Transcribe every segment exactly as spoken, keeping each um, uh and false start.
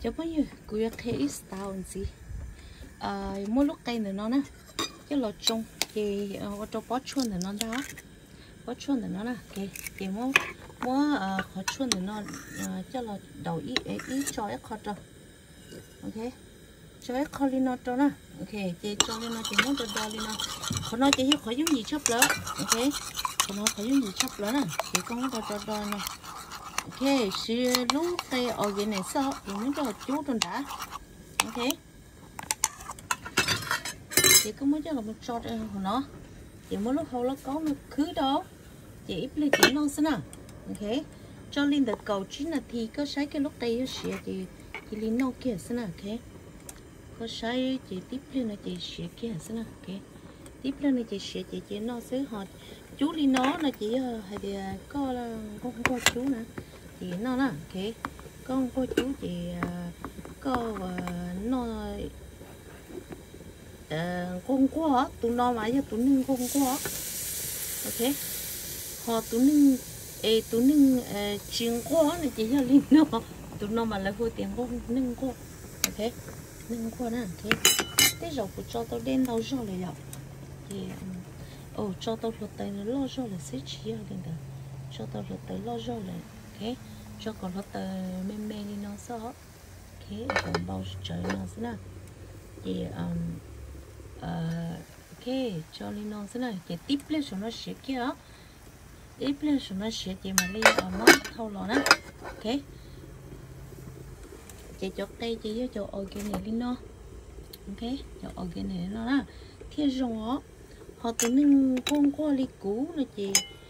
cho bao nhiêu cứ việc thế ít tao gì à mỗi lúc cây này nó nè cái lò trông thì ở trong bó chuôn này nó đó bó chuôn này nó nè cái thì mỗi mỗi khó chuôn này nó cho là đầu ít ít cho ít khó cho ok cho ít khó lên nó cho nè ok thì cho lên nó thì muốn cho đo lên nó còn nó chỉ khó dùng gì chấp lỡ ok còn nó khó dùng gì chấp lỡ nè thì con có cho đo nè ok xí lúc cây ở cái này sao thì muốn cho chú trong đã ok thì có muốn cho là một shot của nó thì mỗi lúc hầu nó có một thứ đó thì ít lên chỉ non xí nào ok cho lên được cầu chín là thì có sai cái lúc đây nó xỉa thì thì lên non kia xí nào ok có sai chỉ tiếp lên là chỉ xỉa kia xí nào ok tiếp lên là chỉ xỉa chỉ chỉ nó xứ họ chú lên nó là chỉ hay thì có là con có chú nữa thì nó nè ok con có chú thì có nó con quá tụi nó mà giờ tụi nưng con quá ok họ tụi nưng ê tụi nưng chuyện quá này chỉ cho linh nó tụi nó mà lại vô tiền con nưng quá ok nưng quá nè ok thế rồi của cho tao đen tao rồi lại rồi thì ồ cho tao lột tay nó lo rồi là sẽ chỉ ở đây đó cho tao lột tay lo rồi lại ok cho còn lột tay mềm mềm đi nó sao ok còn bao trời nó thế nào thì um, uh, ok cho lên nó thế này thì tiếp lên xuống nó sẽ kia tiếp lên xuống nó sẽ thì mà lên ở mất thâu lò nè ok chị cho tay chị với cho ở cái này lên nó ok cho ở cái này nó nè thiên rồi họ tự nhiên con qua đi cũ là chị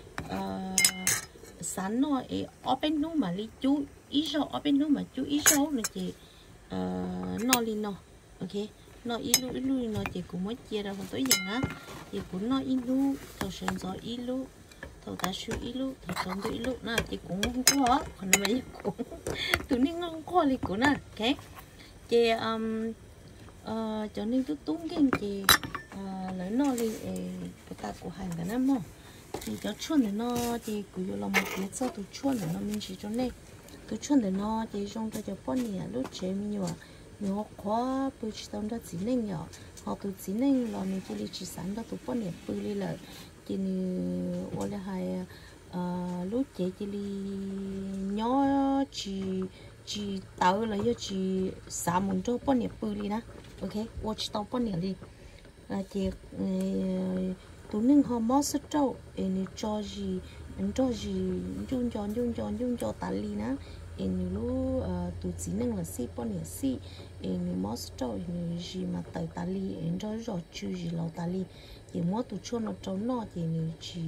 sẵn nó ở bênนู้mà đi chú ý số ở bênนู้mà chú ý số là chị nó lên nó ok nó ít lu ít lu nó chỉ cũng mới chia ra còn tới giờ á thì cũng nó ít lu thầu sơn gió ít lu thầu ta suy ít lu thầu sống tới ít lu nè thì cũng không có còn nó mấy cũng tụi nên không có đi cũng nè ok chị um cho nên tôi tung cái chị lấy nó đi của ta của hàng cái năm không thì cho chuồn để nó thì cứ vô lòng một cái sau tôi chuồn để nó mình chỉ cho nên tôi chuồn để nó thì trong ta cho bao nhiêu lúc chế mình nhiều nhiều quá bữa chỉ tao đã chỉ nên nhỏ họ tôi chỉ nên là mình chỉ chỉ sản đó tôi bao nhiêu bữa đi lại thì ở đây hay lúc chế chỉ đi nhỏ chỉ chỉ tao là do chỉ sản muốn cho bao nhiêu bữa đi nè ok watch tao bao nhiêu đi là chỉ tụi nên họ mót sức trâu em cho gì em cho gì dùng cho dùng cho dùng cho tali nè em lu tụi chỉ nên là xí bao nhiêu xí em mót sức trâu em gì mà tới tali em cho rõ chữ gì lâu tali thì mót tụi cho nó trâu nó thì em chỉ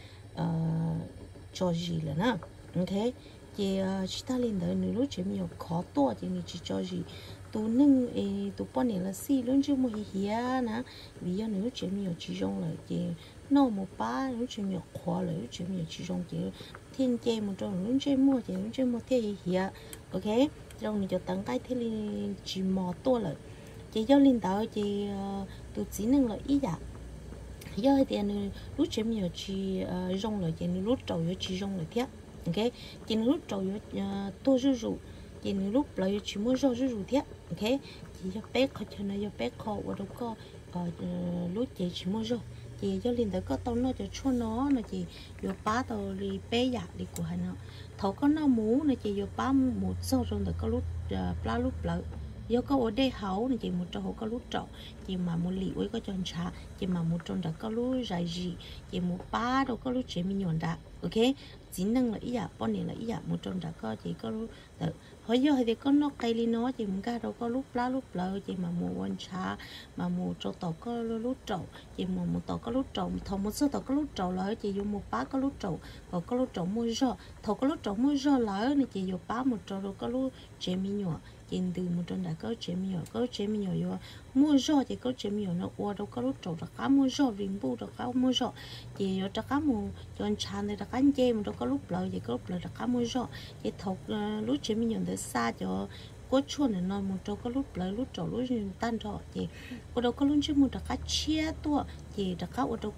cho gì là nè ok thì chỉ ta lên đấy nếu lúc chỉ nhiều khó to thì em chỉ cho gì tụi nưng tụi bọn này là xí luôn chứ mua hìa nè vì giờ nếu chỉ nhiều chỉ dùng lại thì nó một ba nếu chỉ nhiều khó lại chỉ nhiều chỉ dùng thì thiên chơi một trong lúc chơi mua thì lúc chơi mua thế hìa ok trong này cho tăng cái thế liền chỉ mò to lại chỉ do linh đạo thì tụi chỉ nưng là ý dạ giờ thì lúc chỉ nhiều chỉ dùng lại thì lúc trầu chỉ dùng lại thế ok thì lúc trầu tôi rủ rủ thì lúc lại chỉ mua rau rau thế ok thì cho bé khó cho nó cho bé khó và đâu có lúc chị chỉ mua rau thì cho liền tới có tao nó cho cho nó là chị vô bá tao đi bé dạ đi của hắn nó thầu có nó mú là chị vô bá một số rồi tới có lúc pla lúc lợ do có ở đây hậu này chị một trong hậu có lúc trậu chị mà một lì ấy có tròn trà chị mà một trong đó có lúc dài gì chị một bá đâu có lúc chế mình nhọn đã ok chỉ năng là ý dạ bọn này là ý dạ một trong đó có chị có lúc hỏi giờ thì có nó cây li nó chị mình ca đâu có lúc lá lúc lợ chị mà một quan trà mà một trâu tàu có lúc trậu chị mà một tàu có lúc trậu thầu một số tàu có lúc trậu lỡ chị dùng một bá có lúc trậu còn có lúc trậu mua rau thầu có lúc trậu mua rau lỡ này chị dùng bá một trâu đâu có lúc chế mình nhọn trên từ một trong đã có chế mình nhỏ có chế mình nhỏ vô mua rau thì có chế mình nhỏ nó qua đâu có lúc trâu đã cá mua rau riêng bu đã cá mua rau thì ở đã cá mua chọn trà này đã cá chê mà đâu có lúc lợi thì có lúc lợi đã cá mua rau thì thọc lúc chế mình nhỏ để xa cho có chuồn này nó một trâu có lúc lợi lúc trâu lúc tan trọ thì ở đâu có lúc chứ một đã cá chia tua thì đã cá ở đâu có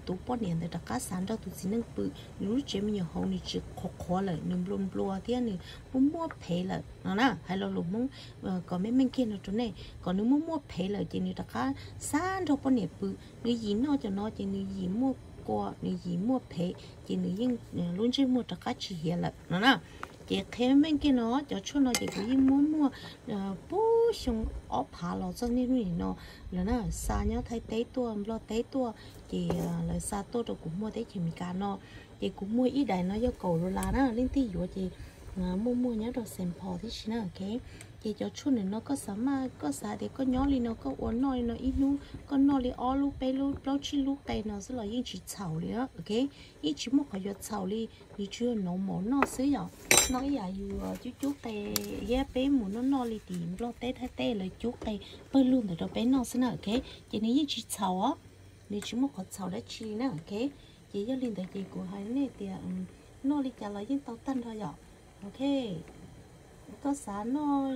tụ bao nhiêu để các sản đó tụ chỉ nên bự nếu chế mình nhiều hậu thì chỉ khó khó lại nên luôn luôn thế nên muốn mua phê lại nó nè hay là lúc muốn còn mấy mình kia nó chỗ này còn nếu muốn mua phê lại thì người ta các sản đó bao nhiêu bự người gì nó cho nó thì người gì mua qua người gì mua phê thì người yên luôn chỉ mua tất cả chỉ hiện lại nó nè chị thêm bên kia nó cho cho nó chị cũng muốn mua bố xong ốp hạ lò cho nên người nó là nó xa nhá thấy tế tua lo tế tua chị là xa tôi rồi cũng mua tế chị mình cả nó chị cũng mua ít đại nó yêu cầu rồi là nó lên tí dụ chị mua mua nhớ rồi xem phò thì chỉ là cái chị cho chút này nó có sắm mà có xả thì có nhỏ đi nó có uốn nói nó ít nu có nói đi all lúc bay lúc lâu chi lúc bay nó sẽ là những chỉ chảo đi á ok ít chỉ một cái giọt chảo đi đi chưa nấu món nó xứ rồi nói là dù chú chú tay ghé bé muốn nó no đi tìm lo té thay téเลยchú tay bơi luôn từ đó bé nó xứ nào ok chị này những chỉ chảo á đi chỉ một cái chảo để chi nữa ok chị cho lên tới chị của hai này thì nó đi trả lại những tàu tân thôi rồi ok có sáng nó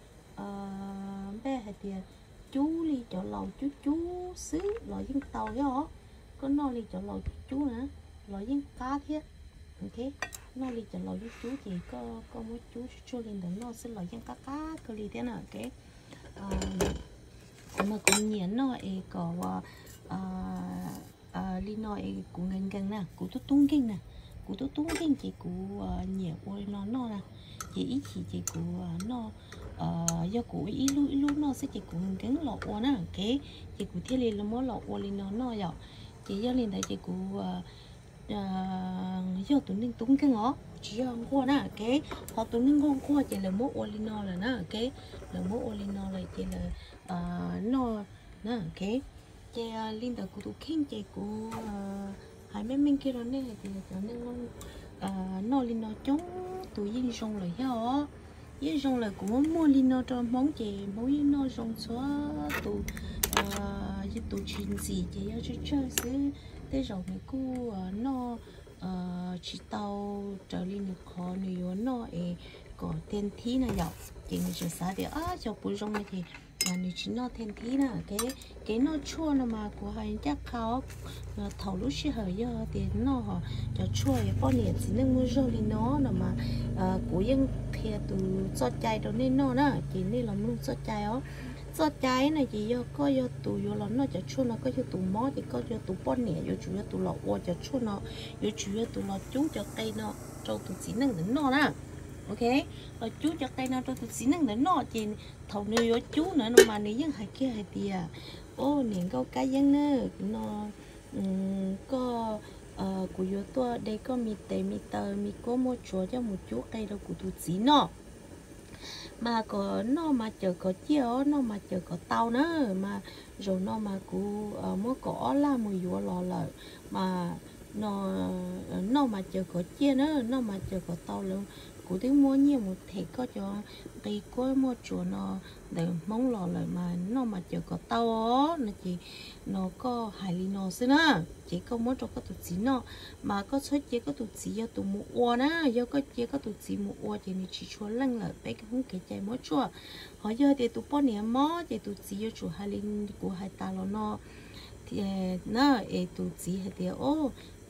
bé hay thì chú đi chỗ lầu chú chú xứ loại những tàu đó có nó đi chỗ lầu chú nữa loại những cá thiết ok nó đi chỗ lầu chú thì có có mấy chú cho lên đó nó sẽ loại những cá cá cơ đi thế nào ok mà cũng nhện nó ấy có đi nói cũng gần gần nè cũng tốt tung kinh nè cũng tốt tung kinh chỉ cũng nhiều ôi nó nó nè chỉ ít chỉ chỉ của nó do của ít lúc ít lúc nó sẽ chỉ của cái lọ ô nè cái chỉ của thiết liền là mỗi lọ ô liền nó nó vậy chỉ do liền đấy chỉ của do tụi mình tung cái ngó chỉ do qua nè cái họ tụi mình ngon qua chỉ là mỗi ô liền nó là nè cái là mỗi ô liền nó là chỉ là nó nè cái chỉ liên tới của tụi kinh chỉ của hai mấy mình kia đó nên thì cho nên ngon nó liên nó chống tụi yên rong lại hả yên rong lại cũng mua liên nó cho món chè món yên nó rong xóa tụi với tụi chuyện gì chỉ cho chơi xứ thế rồi này cô nó chỉ tàu trở lên được khó nhiều nó ấy có tiền thí này dọc chỉ người chơi xã thì à cho bùi rong này thì là nếu chỉ nó thêm tí nè cái cái nó chua nó mà của hai chắc khó thầu lúc xí hơi giờ thì nó họ cho chua vậy bao nhiêu chỉ nên mua rồi thì nó là mà của dân thì từ cho trái đó nên nó nè chỉ nên làm luôn cho trái đó cho trái này chỉ do có do tụ do là nó cho chua nó có do tụ mó thì có do tụ bao nhiêu do chủ yếu tụ lọ qua cho chua nó do chủ yếu tụ lọ chú cho cây nó cho tụ chỉ nên đến nó nè ok rồi chú cho cây nó cho tụi xin năng đến nó chỉ thầu nuôi ở chú nữa mà nếu dân hay kia hay tiề ô niệm câu cá dân nữa nó có của yo tua đây có mi tê mi tờ mi có một chỗ cho một chú cây đâu của tụi xin nó mà có nó mà chờ có chiều nó mà chờ có tàu nữa mà rồi nó mà của mới có là mùi yo lò lợ mà nó nó mà chờ có chia nữa nó mà chờ có tàu luôn cụ tiếng mua nhiều một thể có cho cây có mua chùa nó để mong lò lại mà nó mà chờ có tao ó nó chỉ nó có hải lý nó xí nữa chỉ có mua cho có tụt xí nó mà có số chỉ có tụt xí do tụt mua oa nè do có chỉ có tụt xí mua oa thì mình chỉ chua lăng lại bé cái không kể chạy mua chua họ giờ thì tụt bao nhiêu mó thì tụt xí do chùa hải lý của hải ta lo nó thì nó ấy tụt xí hay thì ô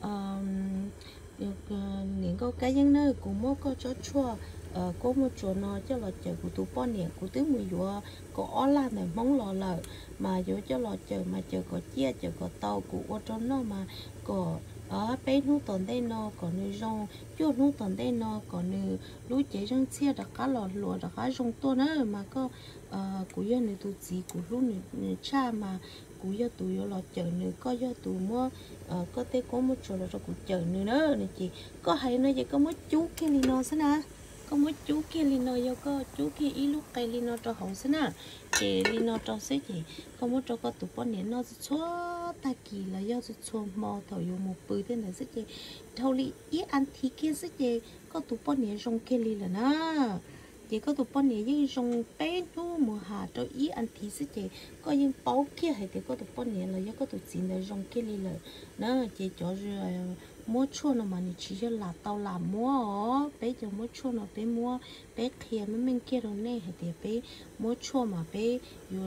những câu cá nhân nơi cũng mua có cho chua có một chỗ nó cho là chờ của tụ bao nhiêu của tiếng mười dùa có ó la này mong lò lợ mà dùa cho là chờ mà chờ có chia chờ có tàu của ô cho nó mà có ở bên nút tận đây nó còn nơi rong chỗ nút tận đây nó còn nơi lúa chế rong chia đặc cá lò lúa đặc cá rong to nữa mà có của dân này tụ gì của lúa này cha mà của do tụi yo lo chờ nữa có do tụi mua có thể có một chỗ là của chờ nữa nữa này chị có hay nói gì có một chú kia li nó xí nè có một chú kia li nó do có chú kia ít lúc cây li nó cho hậu xí nè chị li nó cho xí chị có một chỗ có tụi con nè nó xóa ta kỳ là do xóa mò thầu yo một bự thế này xí chị thầu li ít ăn thì kia xí chị có tụi con nè rong kia li là nè chỉ có tụi con này những rong bé nó mùa hạ cho ý ăn thịt sẽ chỉ có những bao kia hay thì có tụi con này là có tụi xin là rong kia đi là nó chỉ cho rồi mua chua nó mà chỉ cho là tao làm mua bé cho mua chua nó bé mua bé kia mấy bên kia rồi này hay thì bé mua chua mà bé rồi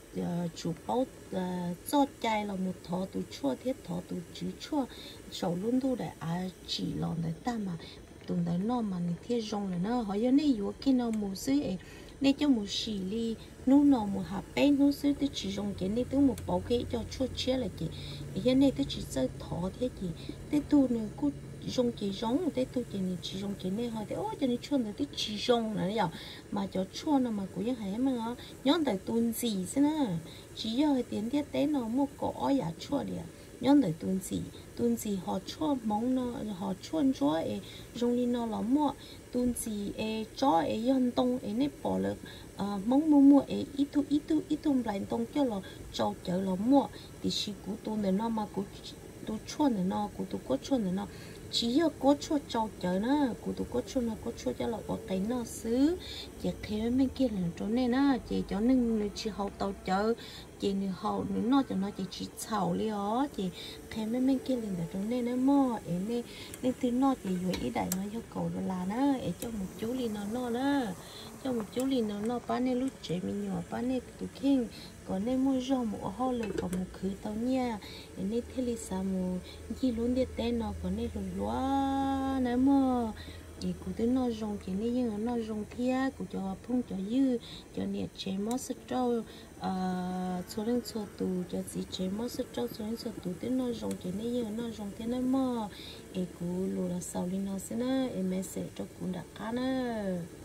chủ bao cho chạy là một thọ tụ chua thiết thọ tụ chữ chua sầu luôn tu để à chỉ lòng để ta mà tụ để nó mà thiết rong là nó họ giờ này yếu khi nào mù sứ ấy nên cho mù xì li nú nó mù hạt bé nú sứ tôi chỉ rong cái này tôi một bao cái cho chua chia là chị giờ này tôi chỉ chơi thọ thế gì tôi tu nữa cứ rong chỉ rong để tôi chỉ này chỉ rong cái này họ để ôi cho nên chua là tôi chỉ rong là giờ mà cho chua nó mà cũng như hay mà nó nhón tại tuần gì thế nè chỉ giờ tiền thiết tế nó mua cỏ giả chua đi nhón tại tuần gì tuần gì họ chua mong nó họ chua chua ấy rong đi nó là mua tuần gì ấy chó ấy yon tông ấy nếp bỏ được mong mua mua ấy ít tu ít tu ít tu lại tông cho là cho chợ là mua thì chỉ cú tu này nó mà cú tu chua này nó cú tu có chua này nó chỉ có có chua cho chợ nó cụ tụ có chua nó có chua cho là có cái nó xứ chỉ khi mấy kia là chỗ này nó chỉ cho nên chỉ hậu tàu chợ chỉ nếu hậu nếu nó cho nó chỉ chỉ xào li ó chỉ khi mấy mấy kia là chỗ này nó mò ấy nên nên thứ nó chỉ vậy ý đại nó cho cầu là nó ấy cho một chú li nó nó đó cho một chú li nó nó bán nên lúc trẻ mình nhỏ bán nên tụ khen còn nên mua rau một hoa lời còn một khứ tao nha nên thế là sao một gì luôn để tên nó còn nên rồi quá nè mà thì cụ tới nó rong cái này nhưng nó rong kia cụ cho phun cho dư cho nhiệt chế mót sốt trâu số lượng số tù cho gì chế mót sốt trâu số lượng số tù tới nó rong cái này nhưng nó rong thế này mà cụ lùa là sau đi nó sẽ nè em sẽ cho cụ đặt cá nè